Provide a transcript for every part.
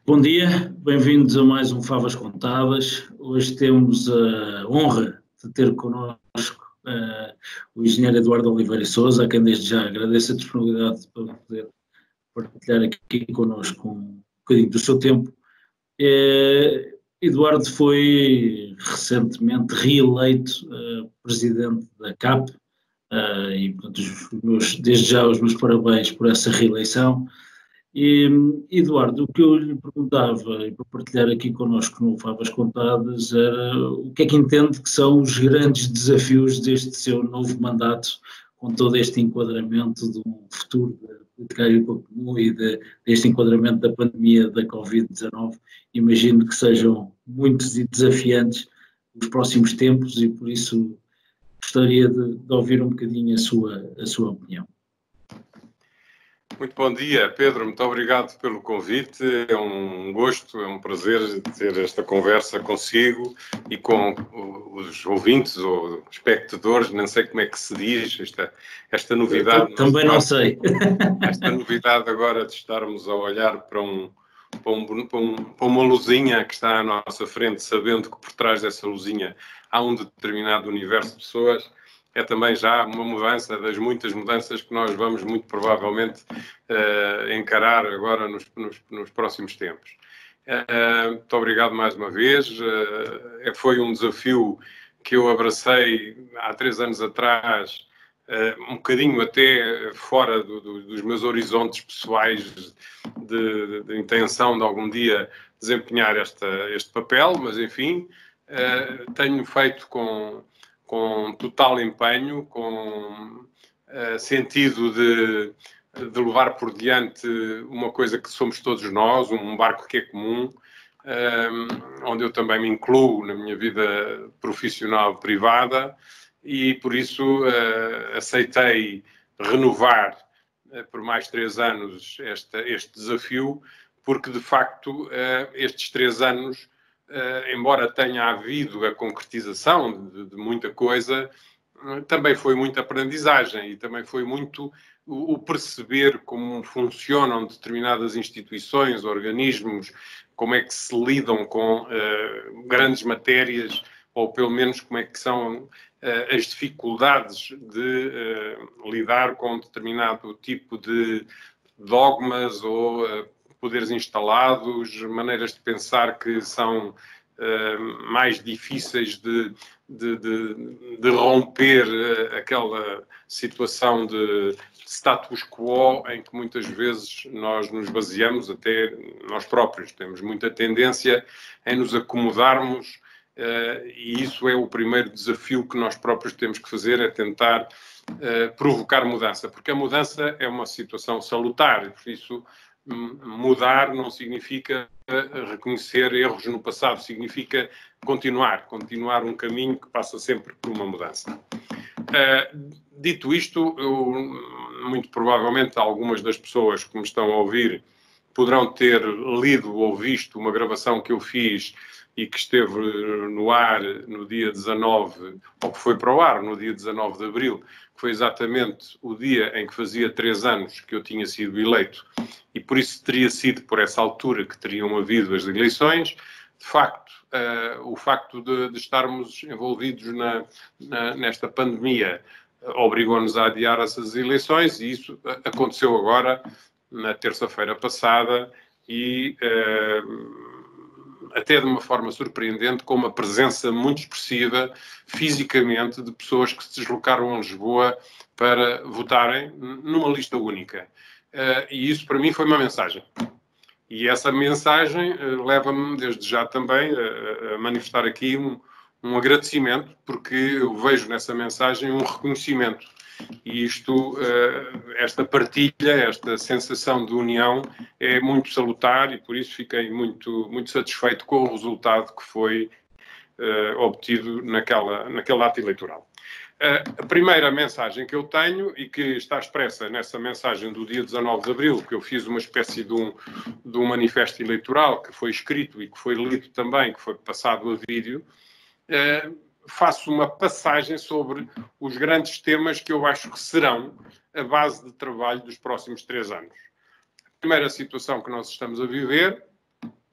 Bom dia, bem-vindos a mais um Favas Contadas. Hoje temos a honra de ter connosco o engenheiro Eduardo Oliveira e Sousa, a quem desde já agradeço a disponibilidade para poder partilhar aqui connosco um bocadinho do seu tempo. Eduardo foi recentemente reeleito presidente da CAP e, portanto, desde já os meus parabéns por essa reeleição. E, Eduardo, o que eu lhe perguntava, e para partilhar aqui connosco no Favas Contadas, era o que é que entende que são os grandes desafios deste seu novo mandato, com todo este enquadramento de um futuro da política agrícola comum e deste enquadramento da pandemia da Covid-19. Imagino que sejam muitos e desafiantes os próximos tempos e, por isso, gostaria de ouvir um bocadinho a sua opinião. Muito bom dia, Pedro. Muito obrigado pelo convite. É um gosto, é um prazer ter esta conversa consigo e com os ouvintes ou espectadores, não sei como é que se diz, esta novidade. Também não sei. Esta novidade agora de estarmos a olhar para uma luzinha que está à nossa frente, sabendo que por trás dessa luzinha há um determinado universo de pessoas. É também já uma mudança das muitas mudanças que nós vamos muito provavelmente encarar agora nos próximos tempos. Muito obrigado mais uma vez. Foi um desafio que eu abracei há 3 anos atrás, um bocadinho até fora dos meus horizontes pessoais de intenção de algum dia desempenhar este papel, mas enfim, tenho feito com total empenho, com sentido de levar por diante uma coisa que somos todos nós, um barco que é comum, onde eu também me incluo na minha vida profissional privada e, por isso, aceitei renovar por mais 3 anos este desafio, porque, de facto, estes 3 anos, embora tenha havido a concretização de muita coisa, também foi muita aprendizagem e também foi muito o perceber como funcionam determinadas instituições, organismos, como é que se lidam com grandes matérias, ou pelo menos como é que são as dificuldades de lidar com determinado tipo de dogmas ou poderes instalados, maneiras de pensar que são mais difíceis de romper aquela situação de status quo em que muitas vezes nós nos baseamos, até nós próprios temos muita tendência em nos acomodarmos, e isso é o primeiro desafio que nós próprios temos que fazer, é tentar provocar mudança, porque a mudança é uma situação salutar, por isso mudar não significa reconhecer erros no passado, significa continuar um caminho que passa sempre por uma mudança. Dito isto, muito provavelmente algumas das pessoas que me estão a ouvir poderão ter lido ou visto uma gravação que eu fiz e que esteve no ar no dia 19, ou que foi para o ar no dia 19 de abril, que foi exatamente o dia em que fazia 3 anos que eu tinha sido eleito, e por isso teria sido por essa altura que teriam havido as eleições. De facto, o facto de estarmos envolvidos nesta pandemia obrigou-nos a adiar essas eleições, e isso aconteceu agora, na terça-feira passada, e até de uma forma surpreendente, com uma presença muito expressiva, fisicamente, de pessoas que se deslocaram a Lisboa para votarem numa lista única. E isso, para mim, foi uma mensagem. E essa mensagem leva-me, desde já também, a manifestar aqui um agradecimento, porque eu vejo nessa mensagem um reconhecimento. E isto, esta partilha, esta sensação de união é muito salutar, e por isso fiquei muito, muito satisfeito com o resultado que foi obtido naquele ato eleitoral. A primeira mensagem que eu tenho, e que está expressa nessa mensagem do dia 19 de abril, que eu fiz uma espécie de um manifesto eleitoral que foi escrito e que foi lido também, que foi passado a vídeo, faço uma passagem sobre os grandes temas que eu acho que serão a base de trabalho dos próximos 3 anos. A primeira situação que nós estamos a viver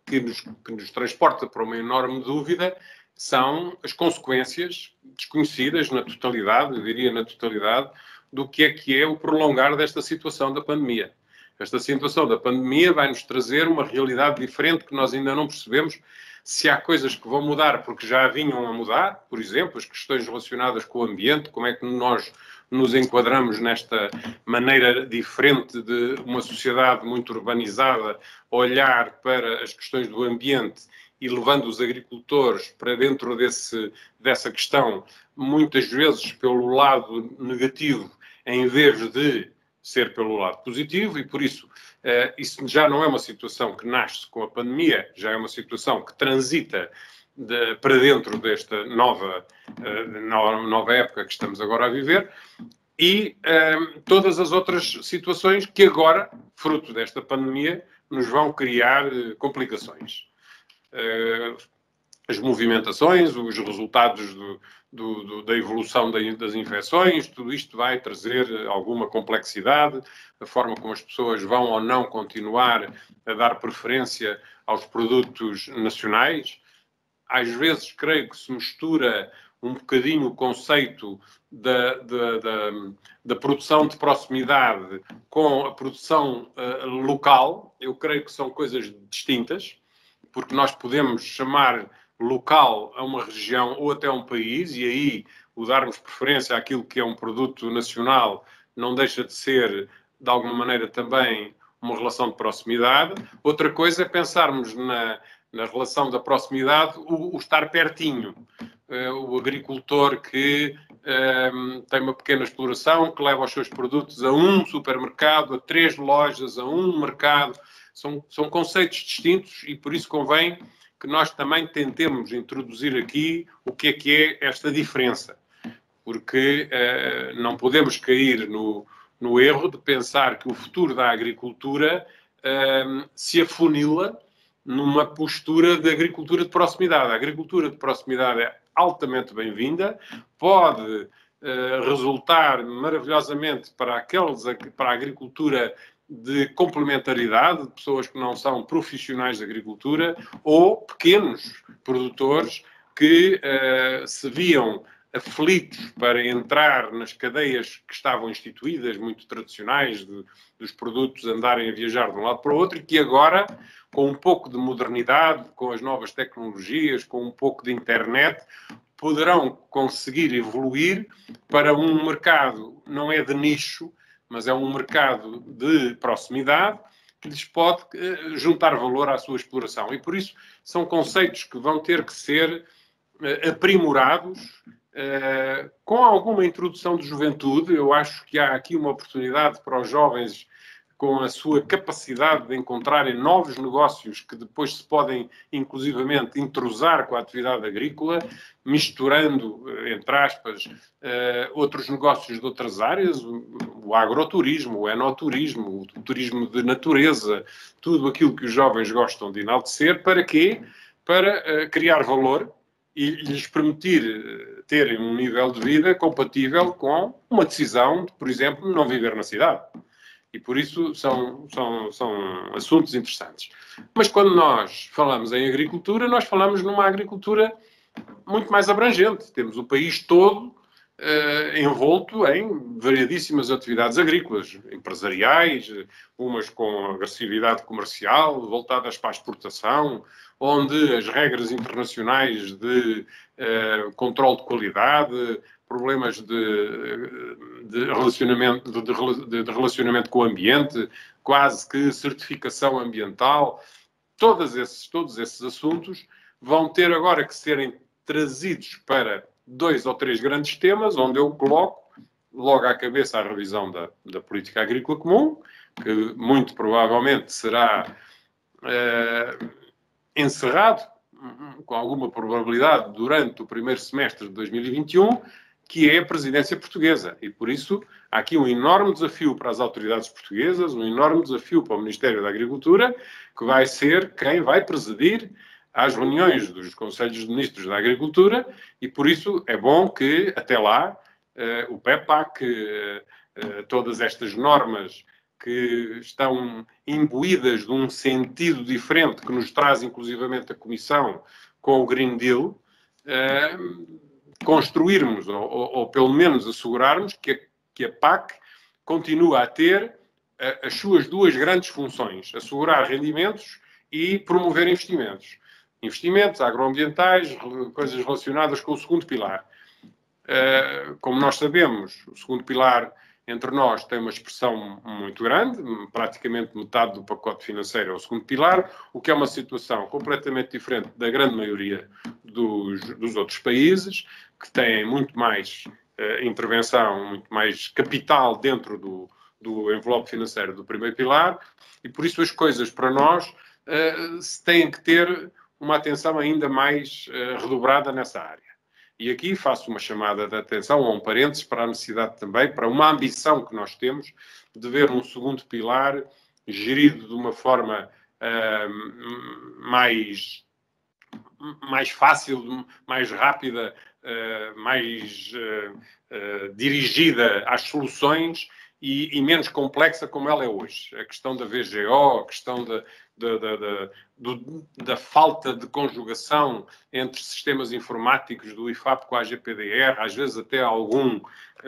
que nos transporta para uma enorme dúvida são as consequências desconhecidas na totalidade, eu diria na totalidade, do que é o prolongar desta situação da pandemia. Esta situação da pandemia vai-nos trazer uma realidade diferente que nós ainda não percebemos se há coisas que vão mudar porque já vinham a mudar, por exemplo, as questões relacionadas com o ambiente, como é que nós nos enquadramos nesta maneira diferente de uma sociedade muito urbanizada olhar para as questões do ambiente e levando os agricultores para dentro dessa questão, muitas vezes pelo lado negativo, em vez de ser pelo lado positivo, e por isso isso já não é uma situação que nasce com a pandemia, já é uma situação que transita para dentro desta nova época que estamos agora a viver, e todas as outras situações que agora, fruto desta pandemia, nos vão criar complicações. As movimentações, os resultados da evolução das infecções, tudo isto vai trazer alguma complexidade, a forma como as pessoas vão ou não continuar a dar preferência aos produtos nacionais. Às vezes, creio que se mistura um bocadinho o conceito da produção de proximidade com a produção local. Eu creio que são coisas distintas, porque nós podemos chamar local a uma região ou até a um país, e aí o darmos preferência àquilo que é um produto nacional não deixa de ser, de alguma maneira, também uma relação de proximidade. Outra coisa é pensarmos na relação da proximidade, o estar pertinho. O agricultor que tem uma pequena exploração, que leva os seus produtos a um supermercado, a 3 lojas, a um mercado. São conceitos distintos e por isso convém que nós também tentemos introduzir aqui o que é esta diferença. Porque não podemos cair no erro de pensar que o futuro da agricultura se afunila numa postura de agricultura de proximidade. A agricultura de proximidade é altamente bem-vinda, pode resultar maravilhosamente para a agricultura de complementaridade, de pessoas que não são profissionais de agricultura, ou pequenos produtores que se viam aflitos para entrar nas cadeias que estavam instituídas, muito tradicionais, dos produtos andarem a viajar de um lado para o outro, e que agora, com um pouco de modernidade, com as novas tecnologias, com um pouco de internet, poderão conseguir evoluir para um mercado, não é de nicho, mas é um mercado de proximidade que lhes pode juntar valor à sua exploração. E por isso são conceitos que vão ter que ser aprimorados com alguma introdução de juventude. Eu acho que há aqui uma oportunidade para os jovens, com a sua capacidade de encontrarem novos negócios que depois se podem, inclusivamente, entrosar com a atividade agrícola, misturando, entre aspas, outros negócios de outras áreas, o agroturismo, o enoturismo, o turismo de natureza, tudo aquilo que os jovens gostam de enaltecer. Para quê? Para criar valor e lhes permitir terem um nível de vida compatível com uma decisão de, por exemplo, não viver na cidade. E por isso são assuntos interessantes. Mas quando nós falamos em agricultura, nós falamos numa agricultura muito mais abrangente. Temos o país todo envolto em variedíssimas atividades agrícolas, empresariais, umas com agressividade comercial, voltadas para a exportação, onde as regras internacionais de controle de qualidade, problemas de relacionamento com o ambiente, quase que certificação ambiental, todos esses assuntos vão ter agora que serem trazidos para 2 ou 3 grandes temas, onde eu coloco logo à cabeça a revisão da política agrícola comum, que muito provavelmente será encerrado, com alguma probabilidade, durante o primeiro semestre de 2021, que é a presidência portuguesa. E, por isso, há aqui um enorme desafio para as autoridades portuguesas, um enorme desafio para o Ministério da Agricultura, que vai ser quem vai presidir às reuniões dos Conselhos de Ministros da Agricultura, e, por isso, é bom que, até lá, o PEPAC, todas estas normas que estão imbuídas de um sentido diferente que nos traz inclusivamente a Comissão com o Green Deal, construirmos ou pelo menos assegurarmos que a PAC continua a ter as suas duas grandes funções: assegurar rendimentos e promover investimentos. Investimentos agroambientais, coisas relacionadas com o segundo pilar. Como nós sabemos, o segundo pilar entre nós tem uma expressão muito grande, praticamente metade do pacote financeiro é o segundo pilar, o que é uma situação completamente diferente da grande maioria dos outros países, que têm muito mais intervenção, muito mais capital dentro do envelope financeiro do primeiro pilar, e por isso as coisas para nós têm que ter uma atenção ainda mais redobrada nessa área. E aqui faço uma chamada de atenção, ou um parênteses, para a necessidade também, para uma ambição que nós temos de ver um segundo pilar gerido de uma forma mais fácil, mais rápida, mais dirigida às soluções e menos complexa como ela é hoje. A questão da VGO, a questão da falta de conjugação entre sistemas informáticos do IFAP com a AGPDR, às vezes até algum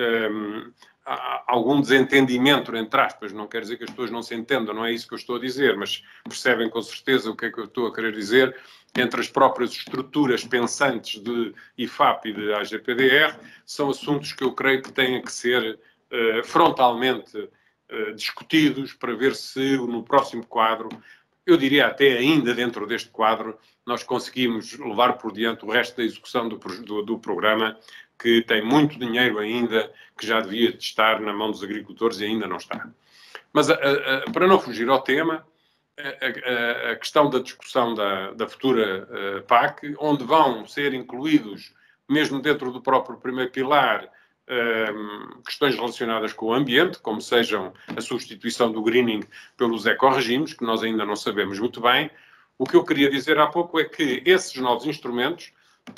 desentendimento, entre aspas. Não quer dizer que as pessoas não se entendam, não é isso que eu estou a dizer, mas percebem com certeza o que é que eu estou a querer dizer, entre as próprias estruturas pensantes de IFAP e de AGPDR, são assuntos que eu creio que têm que ser frontalmente discutidos para ver se no próximo quadro, eu diria até ainda dentro deste quadro, nós conseguimos levar por diante o resto da execução do programa, que tem muito dinheiro ainda, que já devia estar na mão dos agricultores e ainda não está. Mas para não fugir ao tema, a questão da discussão da futura PAC, onde vão ser incluídos, mesmo dentro do próprio primeiro pilar, questões relacionadas com o ambiente, como sejam a substituição do greening pelos ecorregimes, que nós ainda não sabemos muito bem. O que eu queria dizer há pouco é que esses novos instrumentos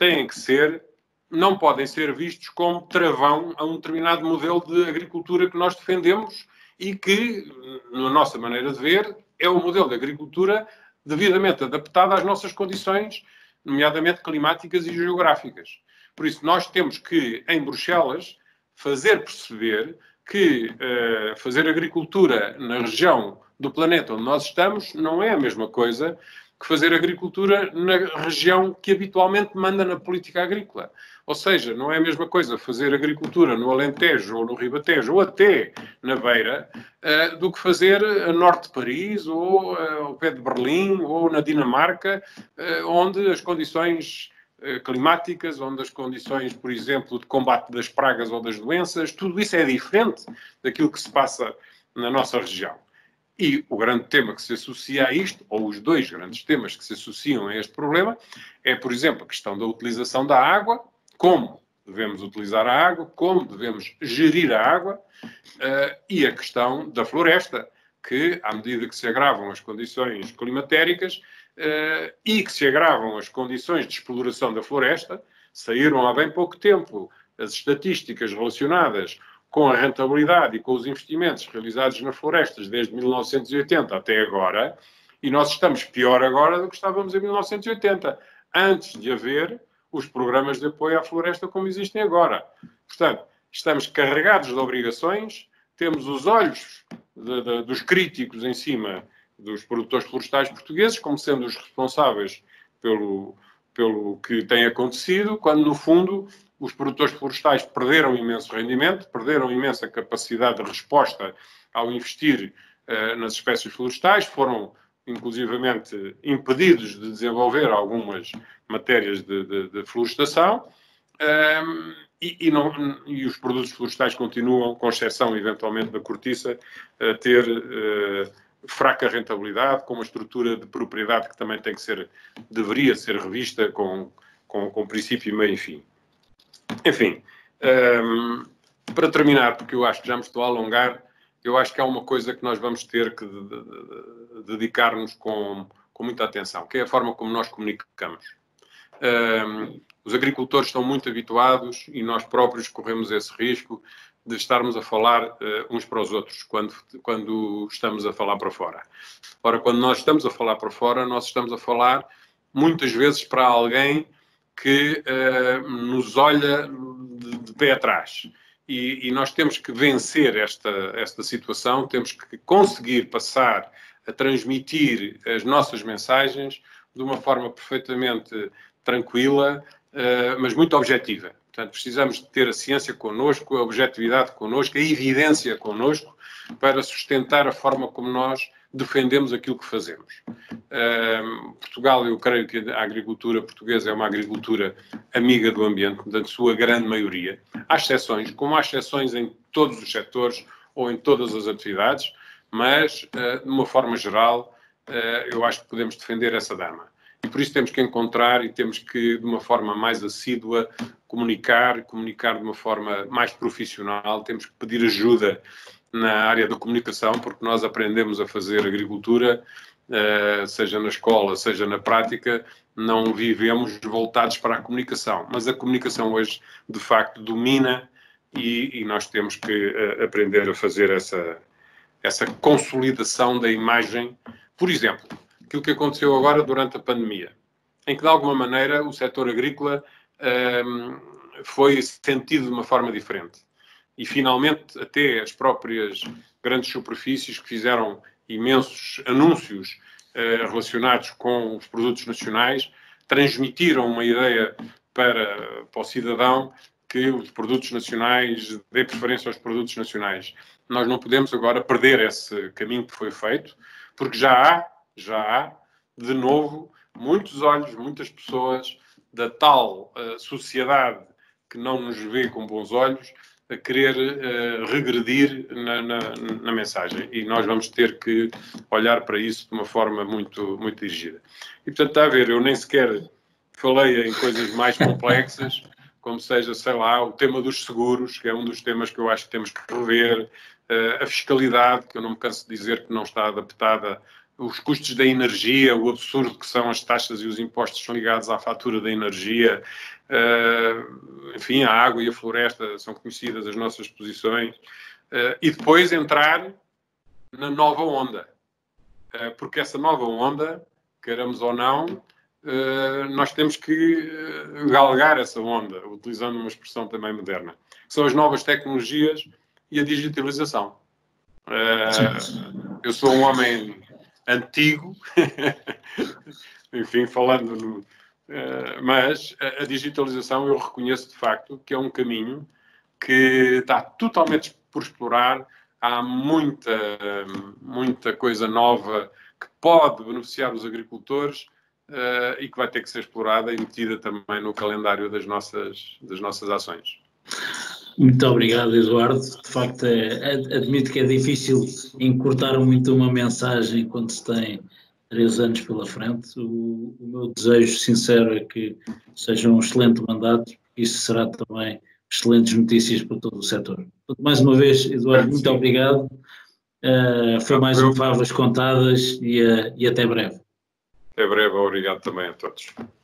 não podem ser vistos como travão a um determinado modelo de agricultura que nós defendemos e que, na nossa maneira de ver, é o modelo de agricultura devidamente adaptado às nossas condições, nomeadamente climáticas e geográficas. Por isso, nós temos que, em Bruxelas, fazer perceber que fazer agricultura na região do planeta onde nós estamos não é a mesma coisa que fazer agricultura na região que habitualmente manda na política agrícola. Ou seja, não é a mesma coisa fazer agricultura no Alentejo ou no Ribatejo ou até na Beira do que fazer a norte de Paris ou ao pé de Berlim ou na Dinamarca, onde as condições climáticas, onde as condições, por exemplo, de combate das pragas ou das doenças, tudo isso é diferente daquilo que se passa na nossa região. E o grande tema que se associa a isto, ou os dois grandes temas que se associam a este problema, é, por exemplo, a questão da utilização da água, como devemos utilizar a água, como devemos gerir a água, e a questão da floresta, que, à medida que se agravam as condições climatéricas, e que se agravam as condições de exploração da floresta, saíram há bem pouco tempo as estatísticas relacionadas com a rentabilidade e com os investimentos realizados nas florestas desde 1980 até agora, e nós estamos pior agora do que estávamos em 1980, antes de haver os programas de apoio à floresta como existem agora. Portanto, estamos carregados de obrigações, temos os olhos dos críticos em cima dos produtores florestais portugueses, como sendo os responsáveis pelo que tem acontecido, quando, no fundo, os produtores florestais perderam imenso rendimento, perderam imensa capacidade de resposta ao investir nas espécies florestais, foram, inclusivamente, impedidos de desenvolver algumas matérias de florestação, e os produtos florestais continuam, com exceção, eventualmente, da cortiça, a ter fraca rentabilidade, com uma estrutura de propriedade que também deveria ser revista com princípio, meio e fim. Enfim, para terminar, porque eu acho que já me estou a alongar, eu acho que há uma coisa que nós vamos ter que dedicar-nos com muita atenção, que é a forma como nós comunicamos. Os agricultores estão muito habituados, e nós próprios corremos esse risco, de estarmos a falar uns para os outros quando estamos a falar para fora. Ora, quando nós estamos a falar para fora, nós estamos a falar muitas vezes para alguém que nos olha de pé atrás. E nós temos que vencer esta situação, temos que conseguir passar a transmitir as nossas mensagens de uma forma perfeitamente tranquila, mas muito objetiva. Portanto, precisamos de ter a ciência connosco, a objetividade connosco, a evidência connosco, para sustentar a forma como nós defendemos aquilo que fazemos. Portugal, eu creio que a agricultura portuguesa é uma agricultura amiga do ambiente, da sua grande maioria. Há exceções, como há exceções em todos os setores ou em todas as atividades, mas, de uma forma geral, eu acho que podemos defender essa dama. E por isso temos que encontrar e temos que, de uma forma mais assídua, comunicar de uma forma mais profissional, temos que pedir ajuda na área da comunicação, porque nós aprendemos a fazer agricultura, seja na escola, seja na prática, não vivemos voltados para a comunicação. Mas a comunicação hoje, de facto, domina e nós temos que aprender a fazer essa consolidação da imagem. Por exemplo, aquilo que aconteceu agora durante a pandemia, em que, de alguma maneira, o setor agrícola foi sentido de uma forma diferente. E, finalmente, até as próprias grandes superfícies que fizeram imensos anúncios relacionados com os produtos nacionais, transmitiram uma ideia para o cidadão que os produtos nacionais, dê preferência aos produtos nacionais. Nós não podemos agora perder esse caminho que foi feito, porque já há, de novo, muitos olhos, muitas pessoas da tal sociedade que não nos vê com bons olhos, a querer regredir na mensagem. E nós vamos ter que olhar para isso de uma forma muito, muito dirigida. E, portanto, está a ver, eu nem sequer falei em coisas mais complexas, como seja, sei lá, o tema dos seguros, que é um dos temas que eu acho que temos que rever, a fiscalidade, que eu não me canso de dizer que não está adaptada, os custos da energia, o absurdo que são as taxas e os impostos ligados à fatura da energia, enfim, a água e a floresta são conhecidas as nossas posições, e depois entrar na nova onda, porque essa nova onda, queiramos ou não, nós temos que galgar essa onda, utilizando uma expressão também moderna, que são as novas tecnologias e a digitalização. Eu sou um homem antigo, enfim, falando mas a digitalização eu reconheço de facto que é um caminho que está totalmente por explorar. Há muita coisa nova que pode beneficiar os agricultores e que vai ter que ser explorada e metida também no calendário das nossas ações. Muito obrigado, Eduardo. De facto, admito que é difícil encurtar muito uma mensagem quando se tem 3 anos pela frente. O meu desejo sincero é que seja um excelente mandato. Isso será também excelentes notícias para todo o setor. Mais uma vez, Eduardo, muito obrigado. Foi mais um Favas Contadas e até breve. Até breve, obrigado também a todos.